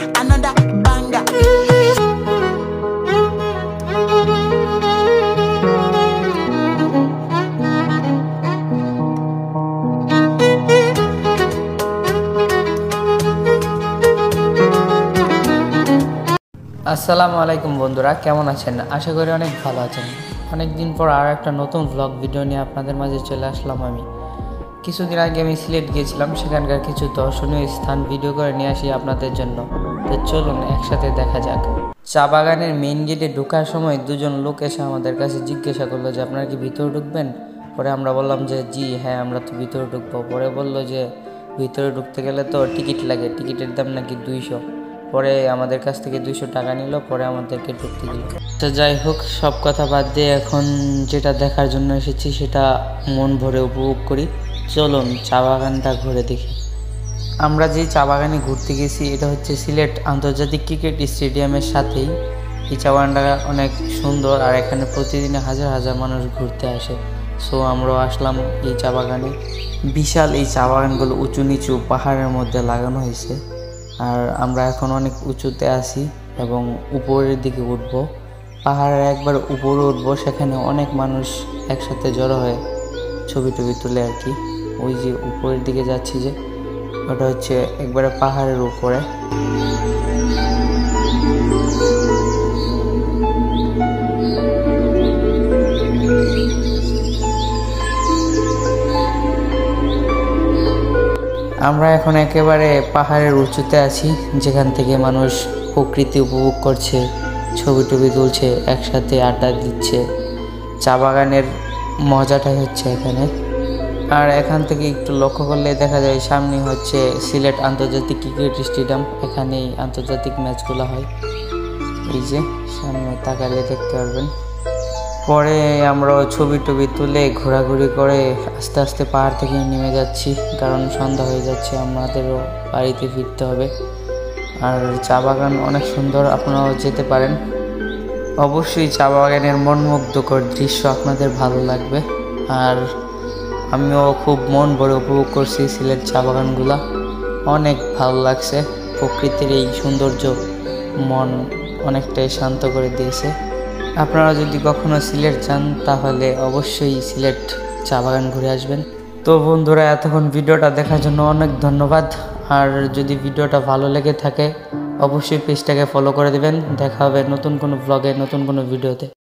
another banger. আসসালামু আলাইকুম বন্ধুরা, কেমন আছেন? আশা করি অনেক ভালো আছেন। অনেক দিন পর আর একটা নতুন ব্লগ ভিডিও নিয়ে আপনাদের মাঝে চলে আসলাম। কিছুদিন আগে আমি সিলেট গিয়েছিলাম, সেখানকার কিছু দর্শনীয় স্থান ভিডিও করে নিয়ে আসি আপনাদের জন্য। তো চলুন একসাথে দেখা যাক। চা বাগানের মেইন গেটে ঢোকার সময় দুজন লোক এসে আমাদের কাছে জিজ্ঞাসা করলো যে আপনারা কি ভিতরে ঢুকবেন। পরে আমরা বললাম যে জি হ্যাঁ, আমরা তো ভিতরে ঢুকবো। পরে বললো যে ভিতরে ঢুকতে গেলে তো টিকিট লাগে, টিকিটের দাম নাকি 200। পরে আমাদের কাছ থেকে 200 টাকা নিল, পরে আমাদেরকে ঢুকতে দিল। তো যাই হোক, সব কথা বাদ দিয়ে এখন যেটা দেখার জন্য এসেছি সেটা মন ভরে উপভোগ করি। চলুন চা বাগানটা ঘুরে দেখি। আমরা যে চা বাগানে ঘুরতে গেছি এটা হচ্ছে সিলেট আন্তর্জাতিক ক্রিকেট স্টেডিয়ামের সাথেই। এই চা বাগানটা অনেক সুন্দর আর এখানে প্রতিদিনে হাজার হাজার মানুষ ঘুরতে আসে। সো আমরাও আসলাম এই চা বাগানে। বিশাল এই চা বাগানগুলো উঁচু নিচু পাহাড়ের মধ্যে লাগানো হয়েছে। আর আমরা এখন অনেক উঁচুতে আছি এবং উপরের দিকে উঠব, পাহাড়ের একবার উপরে উঠবো। সেখানে অনেক মানুষ একসাথে জড়ো হয়ে ছবি টবি তুলে আর কি। ওই যে উপরের দিকে যাচ্ছি যে, ওটা হচ্ছে একবারে পাহাড়ের উপরে। আমরা এখন একেবারে পাহাড়ের উঁচুতে আছি, যেখান থেকে মানুষ প্রকৃতি উপভোগ করছে, ছবি টবি তুলছে, একসাথে আড্ডা দিচ্ছে। চা বাগানের মজাটাই হচ্ছে এখানে। আর এখান থেকে একটু লক্ষ্য করলে দেখা যায় সামনে হচ্ছে সিলেট আন্তর্জাতিক ক্রিকেট স্টেডিয়াম, এখানেই আন্তর্জাতিক ম্যাচগুলো হয়। এই যে সামনে তাকালে দেখতে পারবেন। পরে আমরা ছবি টবি তুলে ঘোরাঘুরি করে আস্তে আস্তে পাহাড় থেকে নেমে যাচ্ছি, কারণ সন্ধ্যা হয়ে যাচ্ছে, আমাদেরও বাড়িতে ফিরতে হবে। আর চা বাগান অনেক সুন্দর, আপনারাও যেতে পারেন। অবশ্যই চা বাগানের মনমুগ্ধকর দৃশ্য আপনাদের ভালো লাগবে। আর আমিও খুব মন ভরে উপভোগ করছি সিলেট চা বাগানগুলা, অনেক ভালো লাগছে। প্রকৃতির এই সৌন্দর্য মন অনেকটাই শান্ত করে দিয়েছে। আপনারা যদি কখনো সিলেট যান তাহলে অবশ্যই সিলেট চা বাগান ঘুরে আসবেন। তো বন্ধুরা, এতক্ষণ ভিডিওটা দেখার জন্য অনেক ধন্যবাদ। আর যদি ভিডিওটা ভালো লেগে থাকে অবশ্যই পেজটাকে ফলো করে দেবেন। দেখা হবে নতুন কোনো ব্লগে, নতুন কোনো ভিডিওতে।